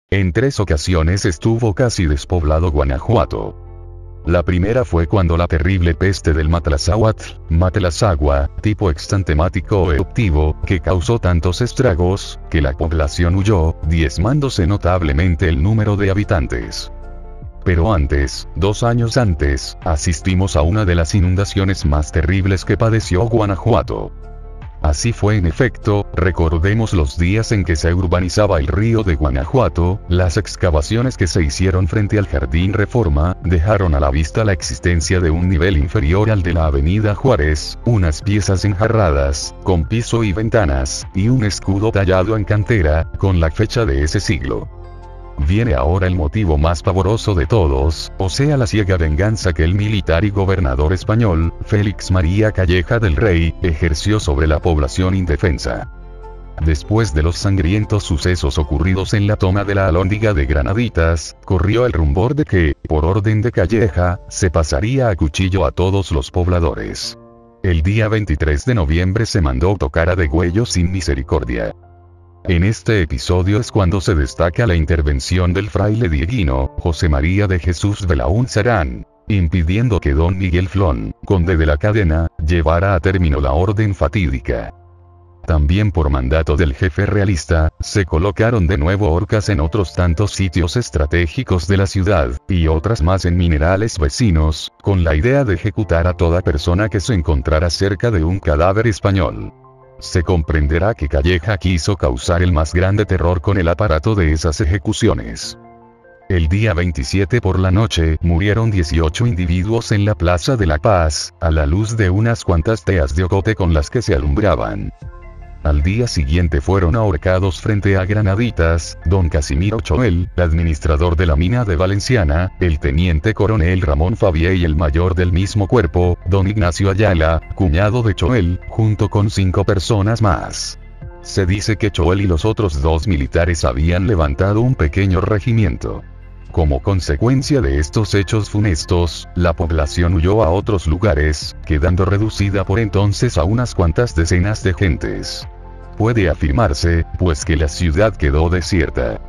En 3 ocasiones estuvo casi despoblado Guanajuato. La primera fue cuando la terrible peste del Matlazáhuatl, tipo exantemático o eruptivo, que causó tantos estragos, que la población huyó, diezmándose notablemente el número de habitantes. Pero antes, 2 años antes, asistimos a una de las inundaciones más terribles que padeció Guanajuato. Así fue en efecto, recordemos los días en que se urbanizaba el río de Guanajuato, las excavaciones que se hicieron frente al Jardín Reforma, dejaron a la vista la existencia de un nivel inferior al de la Avenida Juárez, unas piezas enjarradas, con piso y ventanas, y un escudo tallado en cantera, con la fecha de ese siglo. Viene ahora el motivo más pavoroso de todos, o sea la ciega venganza que el militar y gobernador español, Félix María Calleja del Rey, ejerció sobre la población indefensa. Después de los sangrientos sucesos ocurridos en la toma de la Alhóndiga de Granaditas, corrió el rumor de que, por orden de Calleja, se pasaría a cuchillo a todos los pobladores. El día 23 de noviembre se mandó tocar a degüello sin misericordia. En este episodio es cuando se destaca la intervención del fraile dieguino, José María de Jesús Belaúnde, impidiendo que don Miguel Flón, conde de la Cadena, llevara a término la orden fatídica. También por mandato del jefe realista, se colocaron de nuevo horcas en otros tantos sitios estratégicos de la ciudad, y otras más en minerales vecinos, con la idea de ejecutar a toda persona que se encontrara cerca de un cadáver español. Se comprenderá que Calleja quiso causar el más grande terror con el aparato de esas ejecuciones. El día 27 por la noche, murieron 18 individuos en la Plaza de la Paz, a la luz de unas cuantas teas de ocote con las que se alumbraban. Al día siguiente fueron ahorcados frente a Granaditas, don Casimiro Choel, administrador de la mina de Valenciana, el teniente coronel Ramón Fabié y el mayor del mismo cuerpo, don Ignacio Ayala, cuñado de Choel, junto con 5 personas más. Se dice que Choel y los otros 2 militares habían levantado un pequeño regimiento. Como consecuencia de estos hechos funestos, la población huyó a otros lugares, quedando reducida por entonces a unas cuantas decenas de gentes. Puede afirmarse, pues que la ciudad quedó desierta.